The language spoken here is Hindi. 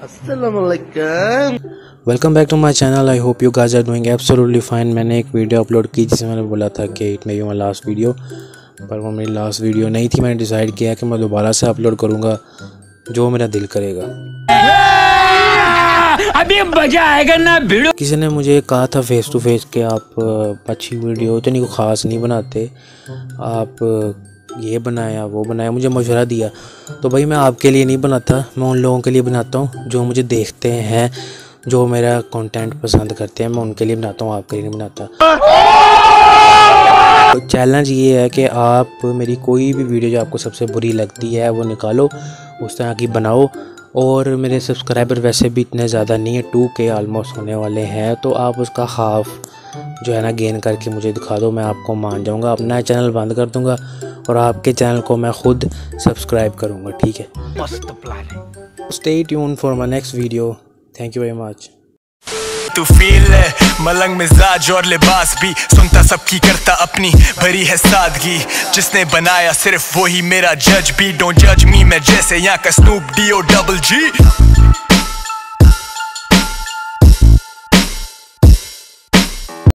अस्सलामुअलैकुम। Welcome back to my channel. I hope you guys are doing absolutely fine. मैंने एक वीडियो अपलोड की जिसमें मैंने बोला था कि it may be my last video, पर वो मेरी लास्ट वीडियो नहीं थी। मैंने डिसाइड किया कि मैं दोबारा से अपलोड करूँगा जो मेरा दिल करेगा। अभी मजा आएगा ना भिड़ो। किसी ने मुझे कहा था फेस टू फेस कि आप अच्छी वीडियो तो नहीं ख़ास नहीं बनाते, आप ये बनाया वो बनाया, मुझे मशवरा दिया। तो भाई मैं आपके लिए नहीं बनाता, मैं उन लोगों के लिए बनाता हूँ जो मुझे देखते हैं, जो मेरा कंटेंट पसंद करते हैं, मैं उनके लिए बनाता हूँ, आपके लिए नहीं बनाता। तो चैलेंज ये है कि आप मेरी कोई भी वीडियो जो आपको सबसे बुरी लगती है वो निकालो, उस तरह की बनाओ। और मेरे सब्सक्राइबर वैसे भी इतने ज़्यादा नहीं है, 2K ऑलमोस्ट होने वाले हैं, तो आप उसका हाफ जो है ना गेन करके मुझे दिखा दो, मैं आपको मान जाऊंगा। अपना चैनल बंद कर दूंगा और आपके चैनल को मैं खुद सब्सक्राइब करूंगा, ठीक है? मस्त प्लान है। Stay tune for my next video. Thank you very much. तू फील है मलंग मिजाज और लिबास भी, सुनता सबकी करता अपनी भरी है सादगी। जिसने बनाया सिर्फ वही मेरा जज भी, डोंट जज मी मैं जैसे यहाँ का स्नूप D.O. double G।